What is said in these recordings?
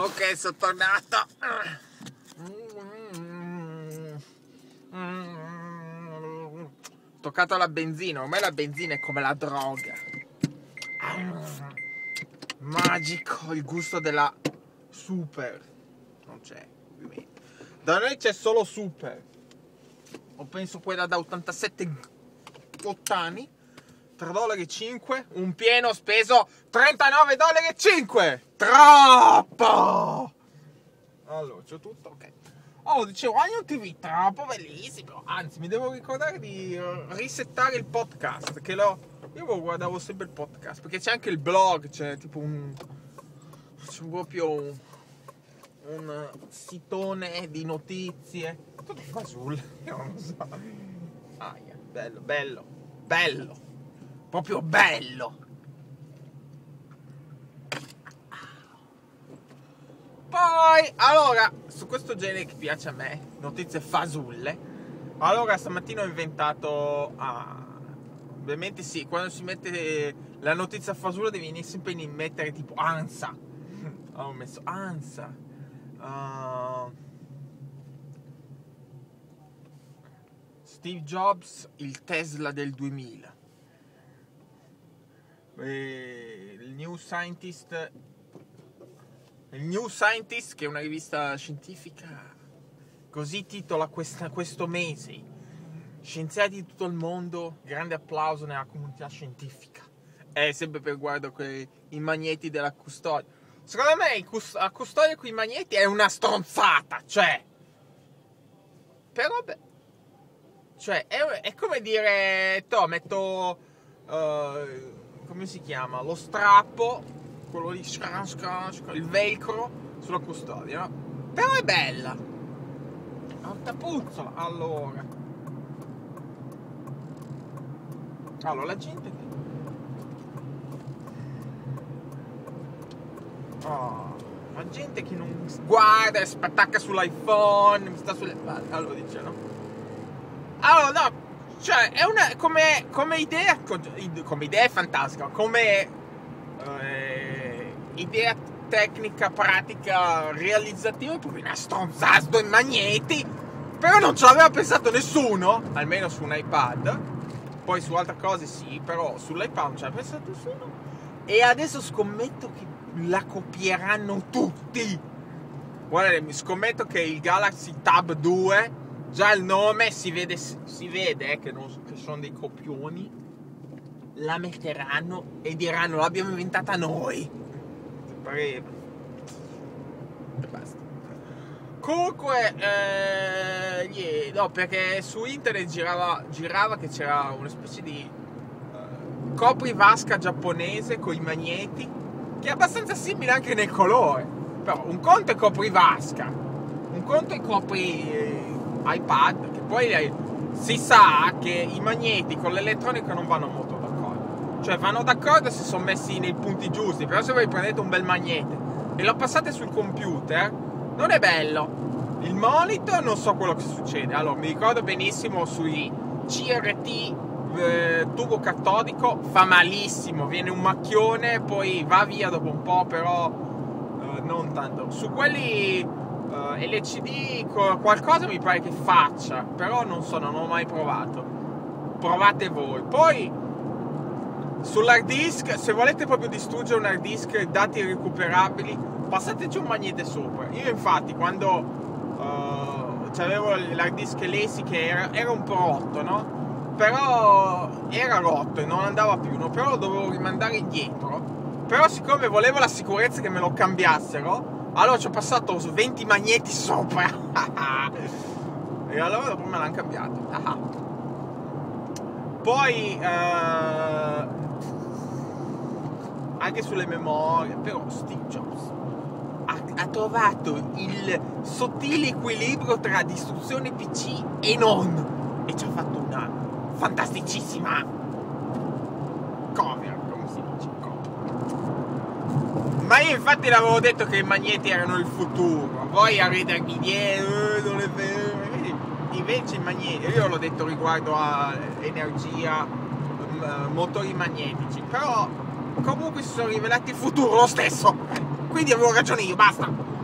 Ok, sono tornato. Toccato la benzina. Ormai la benzina è come la droga. Magico il gusto della Super. Non c'è, ovviamente. Da noi c'è solo Super. O penso quella da 87 ottani. $3,5. Un pieno speso $39,5. Troppo! Allora, c'ho tutto, ok. Oh, dicevo, hai un TV troppo bellissimo. Anzi, mi devo ricordare di risettare il podcast. Che io guardavo sempre il podcast. Perché c'è anche il blog, c'è tipo c'è proprio un sitone di notizie. Tutto fasullo, io non lo so. Bello, bello, bello. Proprio bello. Poi, allora, su questo genere che piace a me, notizie fasulle. Allora, stamattina ho inventato... ovviamente sì, quando si mette la notizia fasulla devi sempre mettere tipo ANSA. Ho messo ANSA. Steve Jobs, il Tesla del 2000. Il New Scientist, che è una rivista scientifica, così titola questo mese. Scienziati di tutto il mondo, grande applauso nella comunità scientifica. È sempre per guardo i magneti della custodia. Secondo me la custodia con i magneti è una stronzata, cioè. Però beh, cioè è come dire, metto come si chiama? Lo strappo, quello lì, il velcro sulla custodia, no? Però è bella. Porca puzzola. Allora, la gente che... la gente che non guarda e spattacca sull'iPhone, mi sta sulle palle. Allora dice, no? Allora, no. Cioè, è una... Come idea è fantastica. Come idea tecnica, pratica, realizzativa, è proprio una stronzata in magneti. Però non ce l'aveva pensato nessuno, almeno su un iPad. Poi su altre cose sì, però sull'iPad non ce l'aveva pensato nessuno. E adesso scommetto che la copieranno tutti. Guarda, mi scommetto che il Galaxy Tab 2, già il nome si vede che sono dei copioni, la metteranno e diranno l'abbiamo inventata noi. Pareva. E basta. Comunque, no, perché su internet girava che c'era una specie di coprivasca giapponese con i magneti, che è abbastanza simile anche nel colore. Però un conto è coprivasca, un conto è copri iPad, che poi si sa che i magneti con l'elettronica non vanno molto d'accordo. Cioè vanno d'accordo se sono messi nei punti giusti, però se voi prendete un bel magnete e lo passate sul computer, non è bello. Il monitor non so quello che succede. Allora, mi ricordo benissimo sui CRT tubo catodico, fa malissimo, viene un macchione, poi va via dopo un po', però non tanto. Su quelli LCD qualcosa mi pare che faccia, però non ho mai provato. Provate voi. Poi sull'hard disk, se volete proprio distruggere un hard disk, dati irrecuperabili, passateci un magnete sopra. Io infatti quando c'avevo l'hard disk Lazy che era un po' rotto, no? Però era rotto e non andava più, no? Però lo dovevo rimandare indietro. Però siccome volevo la sicurezza che me lo cambiassero, allora ci ho passato 20 magneti sopra. E allora dopo me l'hanno cambiato. Poi anche sulle memorie, però Steve Jobs ha trovato il sottile equilibrio tra distruzione PC e non, e ci ha fatto una fantasticissima cover, come si dice, cover. Ma io infatti l'avevo detto che i magneti erano il futuro, voi a ridermi dietro, non è vero. Invece i magneti, io l'ho detto riguardo a energia, motori magnetici, però comunque si sono rivelati il futuro lo stesso, quindi avevo ragione io, basta.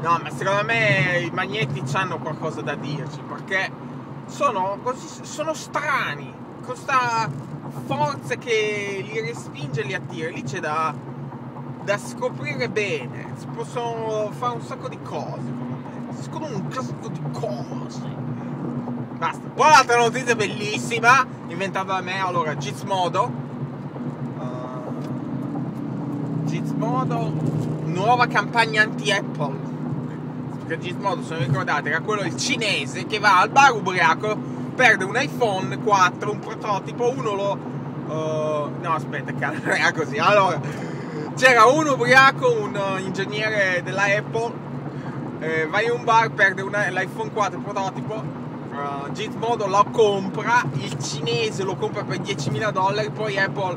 No, ma secondo me i magneti hanno qualcosa da dirci, perché sono strani, con sta forza che li respinge e li attira. Lì c'è da scoprire bene, si possono fare un sacco di cose, secondo me. Si scoprono un sacco di cose. Basta. Poi l'altra notizia bellissima, inventata da me, allora, Gizmodo, nuova campagna anti-Apple. Perché Gizmodo, se non ricordate, era quello il cinese che va al bar ubriaco, perde un iPhone 4, un prototipo, uno lo... no, aspetta, non era così. Allora, c'era un ubriaco, un ingegnere della Apple, va in un bar, perde l'iPhone 4 prototipo, Gizmodo lo compra, il cinese lo compra per $10.000, poi Apple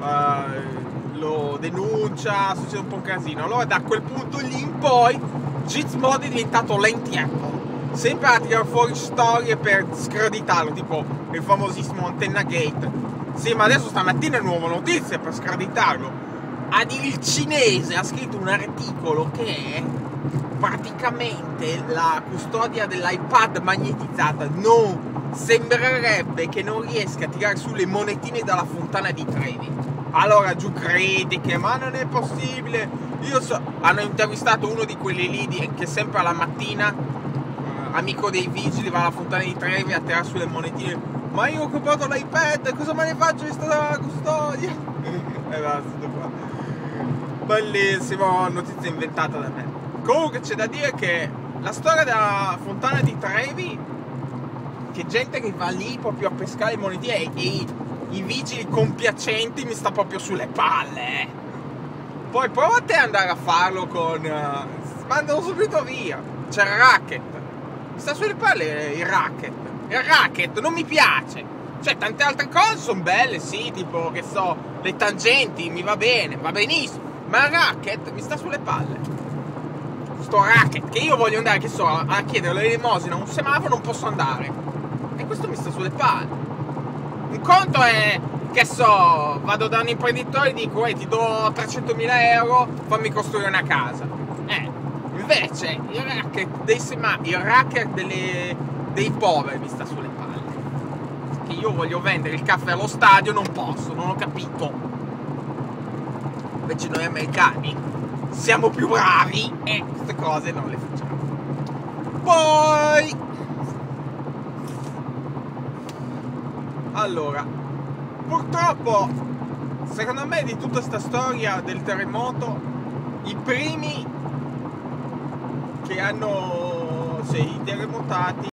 lo denuncia, succede un po' un casino. Allora da quel punto lì in poi Gizmodo è diventato l'anti-Apple, sempre a tirare fuori storie per screditarlo, tipo il famosissimo Antenna Gate. Sì, ma adesso stamattina è nuova notizia per screditarlo. Il cinese ha scritto un articolo che è praticamente la custodia dell'iPad magnetizzata. No, sembrerebbe che non riesca a tirare su le monetine dalla fontana di Trevi. Allora giù critiche, ma non è possibile. Hanno intervistato uno di quelli lì che sempre alla mattina, amico dei vigili, va alla fontana di Trevi a tirare sulle monetine. Ma io ho comprato l'iPad, cosa me ne faccio di sta custodia? E basta qua. Bellissimo, notizia inventata da me. Comunque c'è da dire che la storia della fontana di Trevi, che gente che va lì proprio a pescare le monetine e i vigili compiacenti, mi sta proprio sulle palle. Poi prova te ad andare a farlo con... mandano subito via. C'è il racket. Mi sta sulle palle il racket. Il racket non mi piace. Cioè tante altre cose sono belle, sì, tipo che so, le tangenti, mi va bene, va benissimo. Ma il racket mi sta sulle palle. Sto racket, che io voglio andare, che so, a chiedere l'elemosina a un semaforo, non posso andare. E questo mi sta sulle palle. Un conto è, che so, vado da un imprenditore e dico, ti do 300.000 euro, fammi costruire una casa. Invece il racket dei poveri mi sta sulle palle. Che io voglio vendere il caffè allo stadio, non posso, non ho capito. Invece noi americani siamo più bravi e queste cose non le facciamo. Poi allora, purtroppo, secondo me di tutta sta storia del terremoto, i primi che hanno, i terremotati